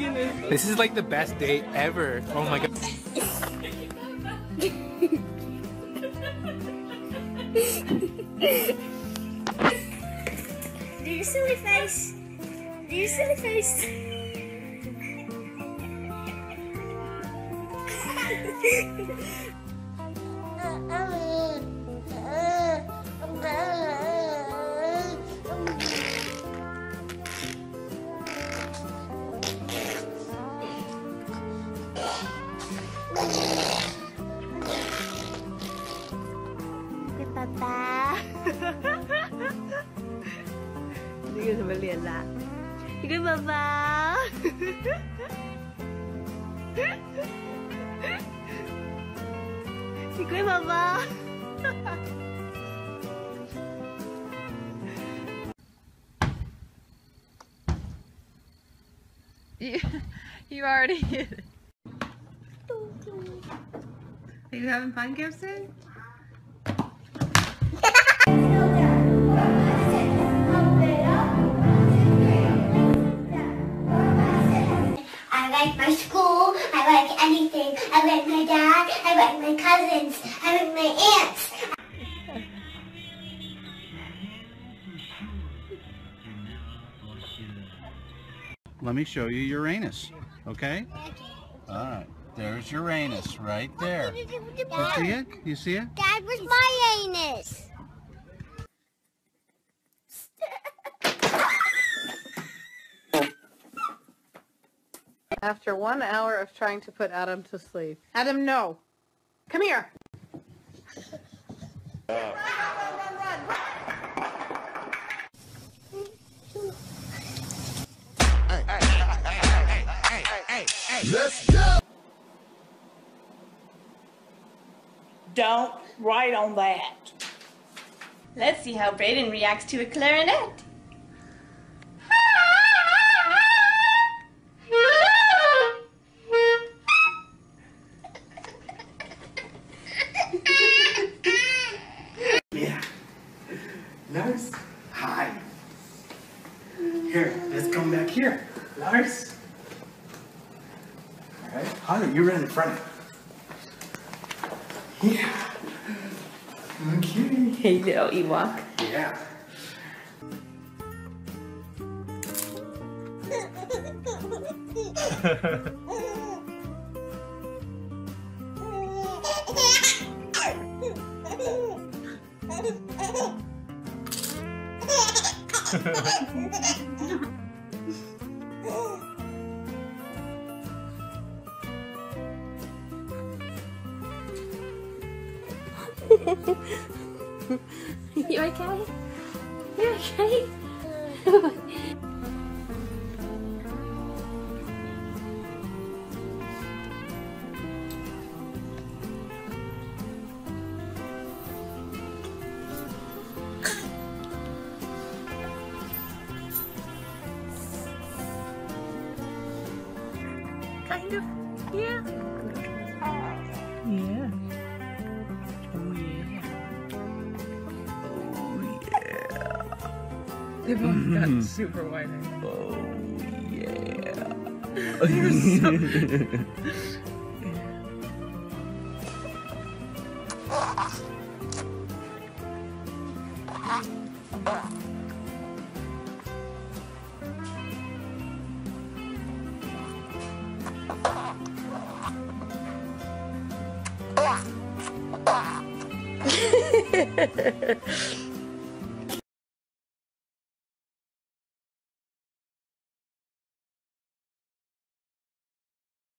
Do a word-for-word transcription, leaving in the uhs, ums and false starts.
goodness. This is like the best date ever. Oh my god. Do your silly face. Do your silly face. Papa. 这个什么脸啦？一个宝宝。你乖宝宝。 You, you already did it. Are you having fun, Gibson? I like my school, I like anything. I like my dad, I like my cousins, I like my aunts. Let me show you Uranus, okay? All right, there's Uranus right there. You see it? You see it? Dad, where's my anus? After one hour of trying to put Adam to sleep. Adam, no. Come here. Run, run, run, run. Hey, hey, hey, hey, hey, hey, let's go! Don't write on that. Let's see how Brayden reacts to a clarinet. Yeah. Lars, hi. Here, let's come back here. Lars. All right, Holly, you run in front. Yeah. Okay. Hey, little Ewok. Yeah. You okay? You okay? Kind of, yeah. Yeah. They both got super wide. Oh yeah. You're so...